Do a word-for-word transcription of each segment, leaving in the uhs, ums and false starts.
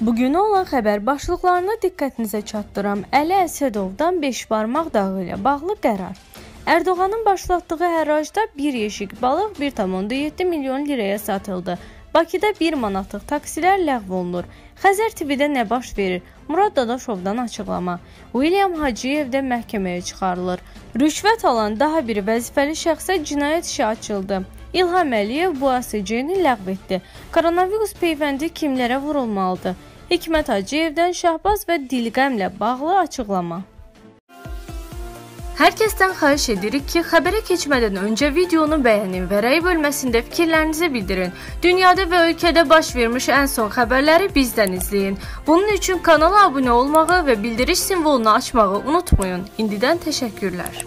Bugünə olan xəbər başlıqlarına diqqətinizə çatdıram. Əli Əsədovdan beş barmaq dağı ilə bağlı qərar. Ərdoğanın başlatdığı hərracda bir yeşik balıq bir tam onda yeddi milyon liraya satıldı. Bakıda bir manatlıq taksilər ləğv olunur. Xəzər T V-də nə baş verir? Murad Dadaşovdan açıqlama. William Hacıyev də məhkəməyə çıxarılır. Rüşvət alan daha bir vəzifəli şəxsə cinayət işi açıldı. İlham Əliyev bu A S C-ni ləğv etdi. Koronavirus peyvəndi kimlərə vurulmalıdır? Hikmət Hacıyevdən Şahbaz və Dilqəmlə bağlı açıqlama. Hər kəsdən xahiş edirik ki, xəbərə keçmədən öncə videonu bəyənin və rəy bölməsində fikirlərinizi bildirin. Dünyada və ölkədə baş vermiş ən son xəbərləri bizdən izləyin. Bunun üçün kanala abunə olmağı və bildiriş simvolunu açmağı unutmayın. İndidən təşəkkürlər.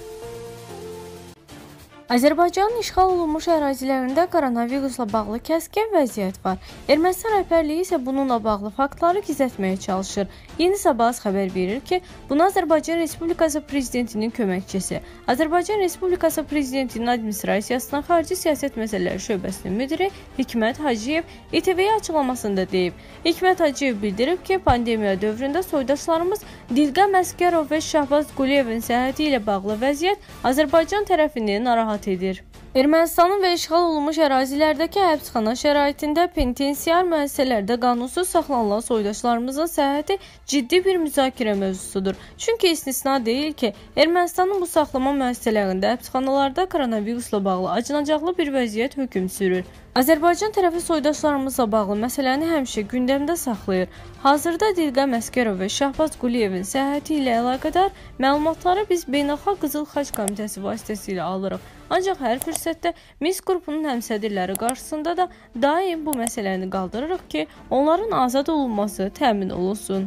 Azərbaycanın işğal olunmuş ərazilərində koronavirusla bağlı kəskin vəziyyət var. Ermənistan rəhbərliyi isə bununla bağlı faktları gizlətməyə çalışır. Yeni Sabah xəbər verir ki, bunu Azərbaycan Respublikası Prezidentinin köməkçisi, Azərbaycan Respublikası Prezidentinin Administrasiyasının Xarici Siyasət Məsələləri Şöbəsinin müdiri Hikmət Hacıyev İ T V-yə açıqlamasında deyib. Hikmət Hacıyev bildirib ki, pandemiya dövründə soydaşlarımız Dilqəm Əsgərov və Şahbaz Quliyevin səyahəti ilə bağlı vəziyyət Azərbaycan tərəfini narahat edir. Ermənistanın və işğal olunmuş ərazilərdəki həbsxana şəraitində penitensiar müəssisələrdə qanunsuz saxlanılan soydaşlarımızın səyahəti ciddi bir müzakirə mövzusudur. Çünki istisna deyil ki, Ermənistanın bu saxlama müəssisələrində həbsxanalarda koronavirusla bağlı acınacaqlı bir vəziyyət hökm sürür. Azərbaycan tərəfi soydaşlarımızla bağlı məsələni həmişə gündəmdə saxlayır. Hazırda Dilqəm Əsgərov və Şahbaz Quliyevin səyahəti ilə əlaqədar məlumatları biz Beynəlxalq Qızıl Xaç Komitəsi vasitəsilə alırıq. Ancaq hər fürsətdə Minsk qrupunun həmsədrləri qarşısında da daim bu məsələni qaldırırıq ki, onların azad olunması təmin olunsun.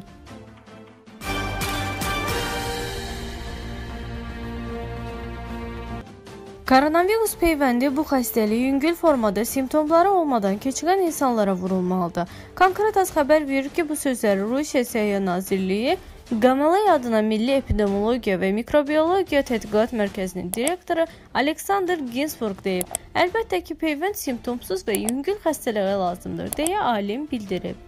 Koronavirus peyvəndi bu xəstəliyi yüngül formada simptomları olmadan keçirən insanlara vurulmalıdır. Konkret az xəbər verir ki, bu sözləri Rusiya Səhiyyə Nazirliyi Qamalay adına Milli Epidemiologiya və Mikrobiologiya Tədqiqat Mərkəzinin direktoru Aleksandr Ginsburg deyib. Əlbəttə ki, peyvənd simptomsuz və yüngül xəstəliyə lazımdır, deyə alim bildirib.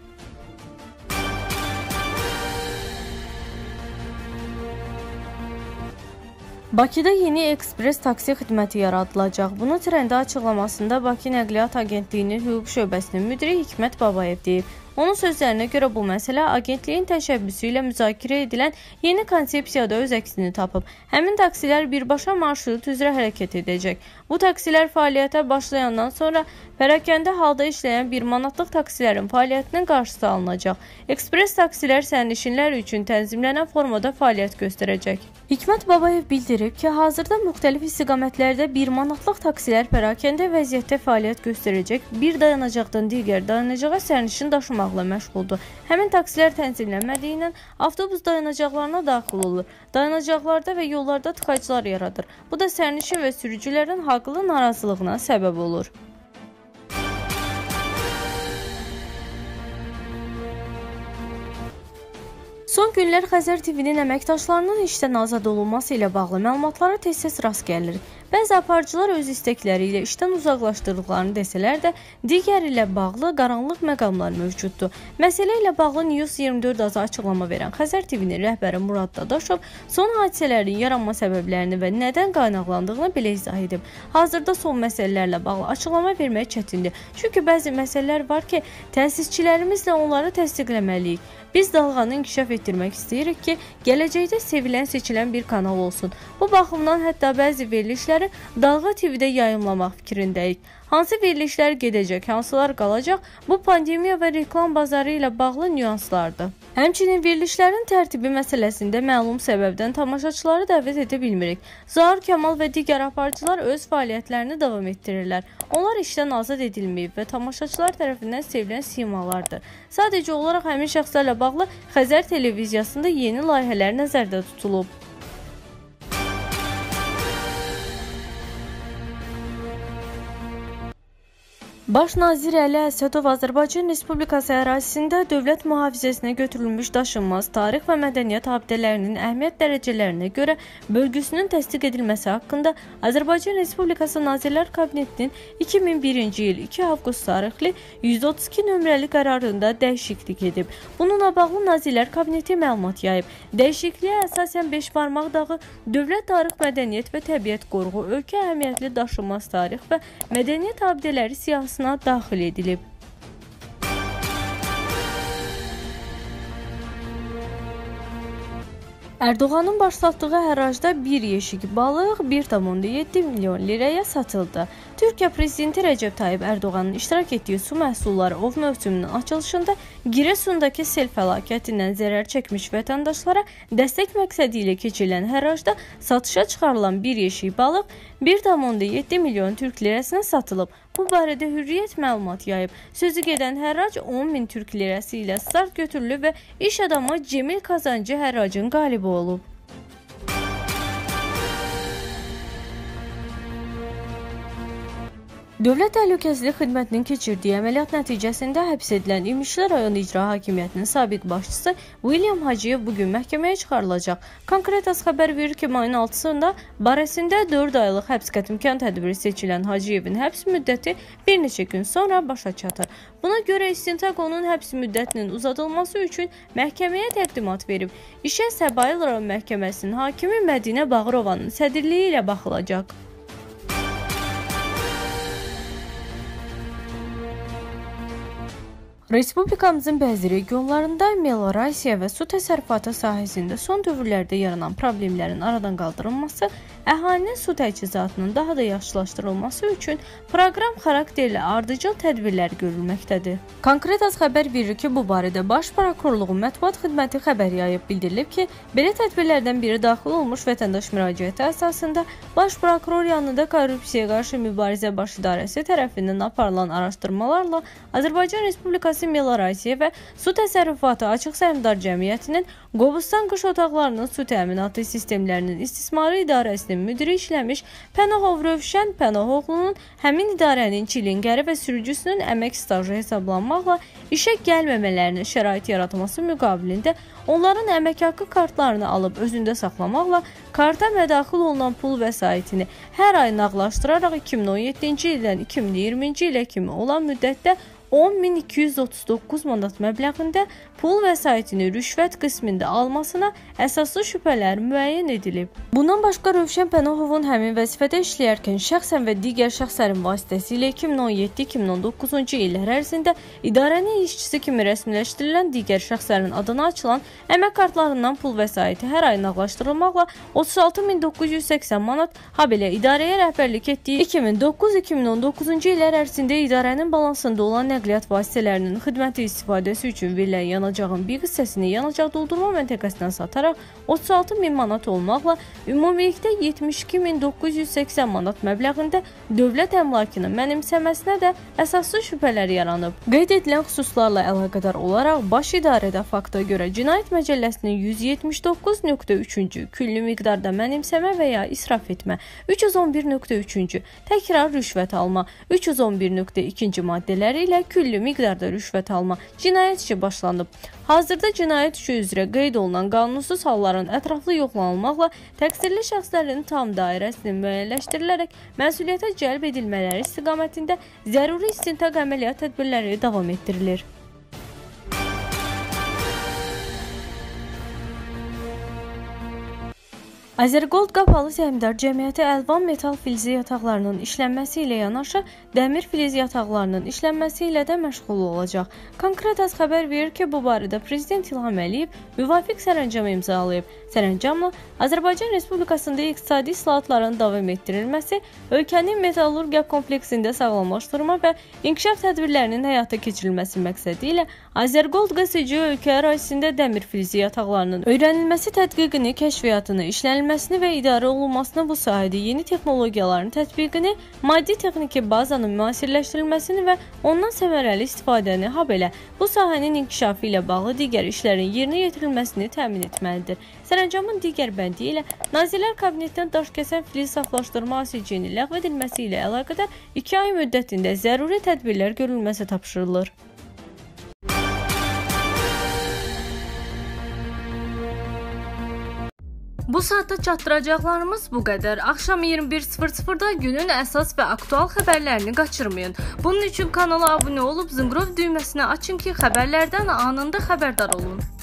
Bakıda yeni ekspres taksi xidməti yaradılacaq. Bunu trendə açıqlamasında Bakı Nəqliyyat Agentliyinin hüquq şöbəsinin müdiri Hikmət Babayev deyib. Onun sözlərinə görə bu məsələ agentliyin təşəbbüsü ilə müzakirə edilən yeni konsepsiyada öz əksini tapıb. Həmin taksilər birbaşa marşrut üzrə hərəkət edəcək. Bu taksilər fəaliyyətə başlayandan sonra pərakəndə halda işləyən bir manatlıq taksilərin fəaliyyətinin qarşısı alınacaq. Ekspres taksilər sərnişinlər üçün tənzimlənən formada fəaliyyət göstərəcək. Hikmət Babayev bildirib ki, hazırda müxtəlif istiqamətlərdə bir manatlıq taksilər pərakəndə vəziyyətdə fəaliyyət göstərəcək, bir dayanacaqdan digər dayanacağa sərnişin daşımaqla məşğuldur. Həmin taksilər tənzimlənmədiyindən avtobus dayanacaqlarına daxil olur. Dayanacaqlarda və yollarda tıxaclar yaradır. Bu da sərnişin və sürücülərin haqlı narazılığına səbəb olur. Son günlər Xəzər T V-nin əməkdaşlarının işdən azad olunması ilə bağlı məlumatlara tez-tez rast gəlir. Bəzi aparıcılar öz istəkləri ilə işdən uzaqlaşdırdıqlarını desələr də, digər ilə bağlı qaranlıq məqamlar mövcuddur. Məsələ ilə bağlı News iyirmi dörd azı açıqlama verən Xəzər T V-nin rəhbəri Murad Dadaşov son hadisələrin yaranma səbəblərini və nədən qaynaqlandığını belə izah edib. Hazırda son məsələlərlə bağlı açıqlama vermək çətindir. Çünki bəzi məsələlər var ki, təsisçilərimizlə onları təsdiqləməliyik. Biz dalğanı inkişaf etdirmək istəyirik ki, gələcəkdə sevilən, seçilən bir kanal olsun. Bu baxımdan hətta bəzi verilişləri Dalğa T V-də yayımlamaq fikrindəyik. Hansı verilişlər gedəcək, hansılar qalacaq, bu pandemiya və reklam bazarı ilə bağlı nüanslardır. Həmçinin verilişlərin tərtibi məsələsində məlum səbəbdən tamaşaçıları dəvət edə bilmirik. Zahir Kamal və digər aparıcılar öz fəaliyyətlərini davam etdirirlər. Onlar işdən azad edilməyib və tamaşaçılar tərəfindən sevilən simalardır. Sadəcə olaraq həmin şəxslərlə bağlı Xəzər televiziyasında yeni layihələr nəzərdə tutulub. Baş nazir Əli Əsədov Azərbaycan Respublikası ərazisində dövlət mühafizəsinə götürülmüş daşınmaz tarix və mədəniyyət abidələrinin əhəmiyyət dərəcələrinə görə bölgüsünün təsdiq edilməsi haqqında Azərbaycan Respublikası Nazirlər Kabinetinin iki min birinci il iki avqust tarixli yüz otuz iki nömrəli qərarında dəyişiklik edib. Bununla bağlı Nazirlər Kabineti məlumat yayıb. Dəyişikliyə əsasən beş barmaq dağı dövlət tarix, mədəniyyət və təbiət qoruğu, ölkə əhəmiyyətli daşınmaz tarix və mədəniyyət abidələri siyahısına daxil edilib. Erdoğan'ın başlattığı hərracda bir yeşik balıq bir tam yeddi milyon liraya satıldı. Türkiye Prezidenti Recep Tayyip Erdoğan'ın iştirak etdiyi su məhsulları ov mövsümünün açılışında Giresun'dakı sel fəlakətindən zərər çəkmiş vətəndaşlara dəstək məqsədi ilə keçirilən hərracda satışa çıxarılan bir yeşik balıq bir tam yeddi milyon Türk lirasına satılıb. Bu barədə Hürriyyət məlumat yayıb. Sözü gedən hərrac on min Türk lirası ilə start götürülüb və iş adamı Cemil Kazancı hərracın qalibi olub. Dövlət Təhlükəsizlik Xidmətinin keçirdiyi əməliyyat nəticəsində həbs edilən İmişli rayon İcra Hakimiyyətinin sabiq başçısı William Hacıyev bugün məhkəməyə çıxarılacaq. Konkret az xəbər verir ki, mayın altısında barəsində dörd aylıq həbs qətimkan tədbiri seçilən Hacıyevin həbs müddəti bir neçə gün sonra başa çatır. Buna görə istintaq onun həbs müddətinin uzadılması üçün məhkəməyə təqdimat verib. İşə Səbail rayon məhkəməsinin hakimi Mədinə Bağırovanın sədrliyi ilə baxılacaq. Respublikamızın bəzi regionlarında meliorasiya və su təsərrüfatı sahəsində son dövrlərdə yaranan problemlərin aradan qaldırılması, əhalinin su təchizatının daha da yaxşılaşdırılması üçün proqram xarakterli ardıcıl tədbirlər görülməkdədir. Konkret az xəbər verir ki, bu barədə Baş Prokurorluğun mətbuat xidməti xəbər yayıb, bildirilib ki, belə tədbirlərdən biri daxil olmuş vətəndaş müraciəti əsasında Baş Prokuror yanında korrupsiyaya qarşı mübarizə baş idarəsi tərəfindən aparılan araşdırmalarla Azərbaycan Respublikası Meliorasiya və Su Təsərrüfatı Açıq Səhmdar Cəmiyyətinin Qobustan qış otaqlarının su təminatı sistemlərinin istismarı idarəsinin müdiri işləmiş Pənahov Rövşən Pənahoğlu'nun həmin idarənin çilingəri və sürücüsünün əmək stajı hesablanmaqla işə gəlməmələrinin şərait yaratması müqabilində onların əmək haqqı kartlarını alıb özündə saxlamaqla karta mədaxil olunan pul vəsaitini hər ay nağlaşdıraraq iki min on yeddinci ildən iki min iyirminci ilə kimi olan müddətdə on min iki yüz otuz doqquz manat məbləğində pul vəsaitini rüşvət qismində almasına əsaslı şübhələr müəyyən edilib. Bundan başqa Rövşən Pənahovun həmin vəzifədə işləyərkən şəxsən və digər şəxslərin vasitəsilə iki min on yeddi iki min on doqquzuncu illər ərzində idarənin işçisi kimi rəsmiləşdirilən digər şəxslərin adına açılan əmək kartlarından pul vəsaiti hər ay nağlaşdırılmaqla otuz altı min doqquz yüz səksən manat, habelə idarəyə rəhbərlik etdiyi iki min doqquz iki min on doqquzuncu illər ərzində idarənin balansında olan nəqliyyat vasitələrinin xidməti istifadəsi üçün verilən yanacağın bir hissəsini yanacaq doldurma məntəqəsindən sataraq otuz altı min manat olmaqla ümumilikdə yetmiş iki min doqquz yüz səksən manat məbləğində dövlət əmlakının mənimsəməsinə də əsaslı şübhələr yaranıb. Qeyd edilən xüsuslarla əlaqədar olaraq baş idarədə fakta görə Cinayət Məcəlləsinin yüz yetmiş doqquz nöqtə üçüncü külli miqdarda mənimsəmə və ya israf etmə, üç yüz on bir nöqtə üçüncü təkrar rüşvət alma, üç yüz on bir nöqtə ikinci maddələri ilə külli miqdarda rüşvət alma cinayət işi başlanıb. Hazırda cinayət işi üzrə qeyd olunan qanunsuz halların ətraflı yoxlanılmaqla təqsirli şəxslərin tam dairəsinin müəyyənləşdirilərək məsuliyyətə cəlb edilmələri istiqamətində zəruri istintaq əməliyyat tədbirləri davam etdirilir. Azərgold Qapalı Səhmdar Cəmiyyəti əlvan metal filizi yataqlarının işlənməsi ilə yanaşı dəmir filiz yataqlarının işlənməsi ilə də məşğul olacaq. Konkret az xəbər verir ki, bu barədə Prezident İlham Əliyev müvafiq sərəncam imzalayıb. Sərəncamla Azərbaycan Respublikasında iqtisadi islahatların davam etdirilməsi, ölkənin metallurgiya kompleksində sağlamlaşdırma və inkişaf tədbirlərinin həyata keçirilməsi məqsədi ilə Azərgold Q S C ölkə ərazisində dəmir filizi yataqlarının öyrənilməsi tədqiqini, kəşfiyyatını, işlənilməsi öyrənilməsini və idarə olunmasını, bu sahədə yeni texnologiyaların tətbiqini, maddi-texniki bazanın müasirləşdirilməsini və ondan səmərəli istifadəni, habelə bu sahənin inkişafı ilə bağlı digər işlərin yerinə yetirilməsini təmin etməlidir. Sərəncamın digər bəndi ilə Nazirlər Kabinetindən daşkəsən filiz saflaşdırma asiciyinin ləğv edilməsi ilə əlaqədar iki ay müddətində zəruri tədbirlər görülməsi tapşırılır. Bu saatda çatdıracaqlarımız bu qədər. Axşam iyirmi bir sıfır sıfırda günün əsas və aktual xəbərlərini qaçırmayın. Bunun üçün kanala abunə olub zınqrov düyməsini açın ki, xəbərlərdən anında xəbərdar olun.